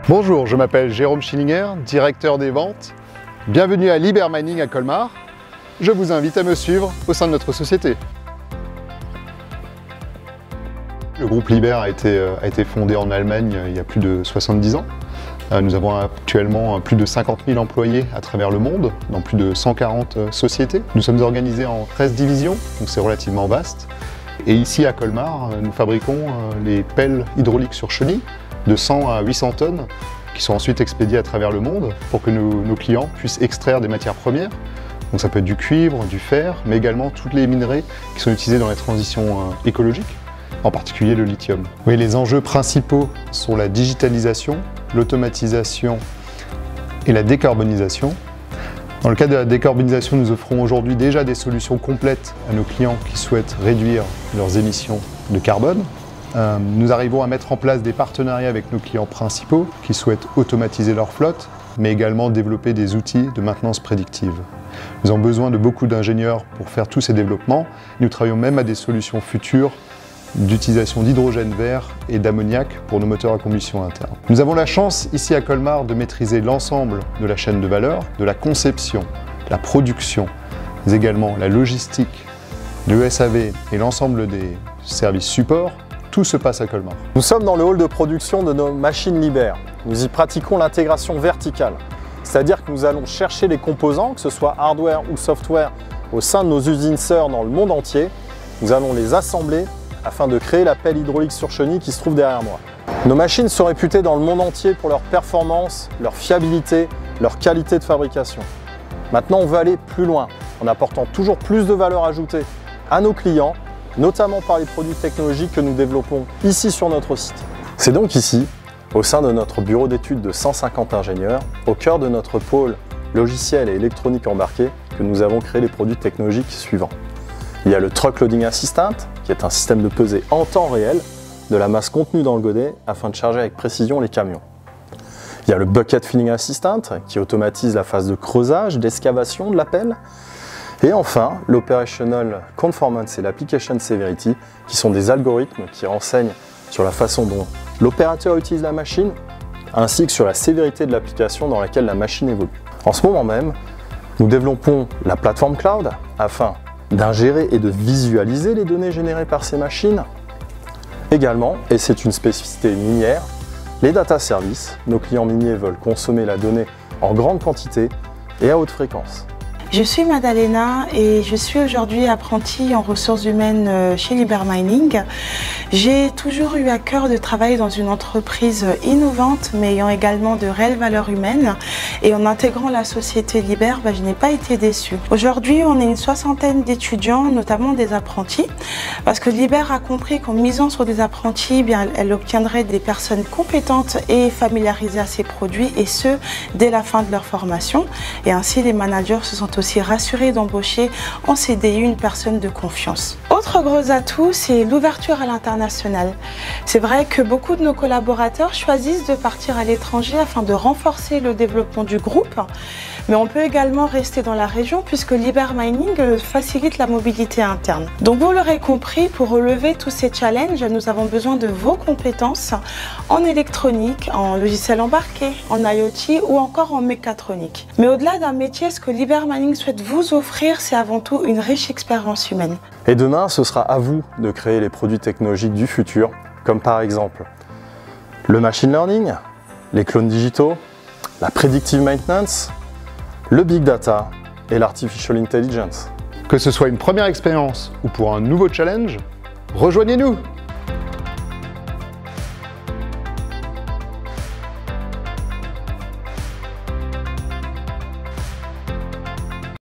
Bonjour, je m'appelle Jérôme Schillinger, directeur des ventes. Bienvenue à Liber Mining à Colmar. Je vous invite à me suivre au sein de notre société. Le groupe Liber a été fondé en Allemagne il y a plus de 70 ans. Nous avons actuellement plus de 50 000 employés à travers le monde, dans plus de 140 sociétés. Nous sommes organisés en 13 divisions, donc c'est relativement vaste. Et ici à Colmar, nous fabriquons les pelles hydrauliques sur chenille de 100 à 800 tonnes qui sont ensuite expédiées à travers le monde pour que nos clients puissent extraire des matières premières. Donc ça peut être du cuivre, du fer, mais également tous les minerais qui sont utilisés dans la transition écologique, en particulier le lithium. Oui, les enjeux principaux sont la digitalisation, l'automatisation et la décarbonisation. Dans le cadre de la décarbonisation, nous offrons aujourd'hui déjà des solutions complètes à nos clients qui souhaitent réduire leurs émissions de carbone. Nous arrivons à mettre en place des partenariats avec nos clients principaux qui souhaitent automatiser leur flotte, mais également développer des outils de maintenance prédictive. Nous avons besoin de beaucoup d'ingénieurs pour faire tous ces développements. Nous travaillons même à des solutions futures d'utilisation d'hydrogène vert et d'ammoniac pour nos moteurs à combustion interne. Nous avons la chance ici à Colmar de maîtriser l'ensemble de la chaîne de valeur, de la conception, la production, mais également la logistique, le SAV et l'ensemble des services supports. Tout se passe à Colmar. Nous sommes dans le hall de production de nos machines Liber. Nous y pratiquons l'intégration verticale, c'est-à-dire que nous allons chercher les composants, que ce soit hardware ou software, au sein de nos usines sœurs dans le monde entier. Nous allons les assembler afin de créer la pelle hydraulique sur chenille qui se trouve derrière moi. Nos machines sont réputées dans le monde entier pour leur performance, leur fiabilité, leur qualité de fabrication. Maintenant, on veut aller plus loin, en apportant toujours plus de valeur ajoutée à nos clients, notamment par les produits technologiques que nous développons ici sur notre site. C'est donc ici, au sein de notre bureau d'études de 150 ingénieurs, au cœur de notre pôle logiciel et électronique embarqué, que nous avons créé les produits technologiques suivants. Il y a le Truck Loading Assistant, qui est un système de pesée en temps réel de la masse contenue dans le godet afin de charger avec précision les camions. Il y a le Bucket Filling Assistant, qui automatise la phase de creusage, d'excavation de la pelle. Et enfin, l'Operational Conformance et l'Application Severity, qui sont des algorithmes qui renseignent sur la façon dont l'opérateur utilise la machine, ainsi que sur la sévérité de l'application dans laquelle la machine évolue. En ce moment même, nous développons la plateforme cloud afin d'ingérer et de visualiser les données générées par ces machines. Également, et c'est une spécificité minière, les data services. Nos clients miniers veulent consommer la donnée en grande quantité et à haute fréquence. Je suis Madalena et je suis aujourd'hui apprentie en ressources humaines chez Liber Mining. J'ai toujours eu à cœur de travailler dans une entreprise innovante mais ayant également de réelles valeurs humaines, et en intégrant la société Liber, je n'ai pas été déçue. Aujourd'hui, on est une soixantaine d'étudiants, notamment des apprentis, parce que Liber a compris qu'en misant sur des apprentis, elle obtiendrait des personnes compétentes et familiarisées à ces produits, et ce, dès la fin de leur formation. Et ainsi, les managers se sont aussi rassurés d'embaucher en CDI une personne de confiance. Autre gros atout, c'est l'ouverture à l'international. C'est vrai que beaucoup de nos collaborateurs choisissent de partir à l'étranger afin de renforcer le développement du groupe, mais on peut également rester dans la région puisque Liber Mining facilite la mobilité interne. Donc vous l'aurez compris, pour relever tous ces challenges, nous avons besoin de vos compétences en électronique, en logiciel embarqué, en IoT ou encore en mécatronique. Mais au-delà d'un métier, ce que Liber Mining souhaite vous offrir, c'est avant tout une riche expérience humaine. Et demain, ce sera à vous de créer les produits technologiques du futur, comme par exemple le machine learning, les clones digitaux, la predictive maintenance, le big data et l'artificial intelligence. Que ce soit une première expérience ou pour un nouveau challenge, rejoignez-nous!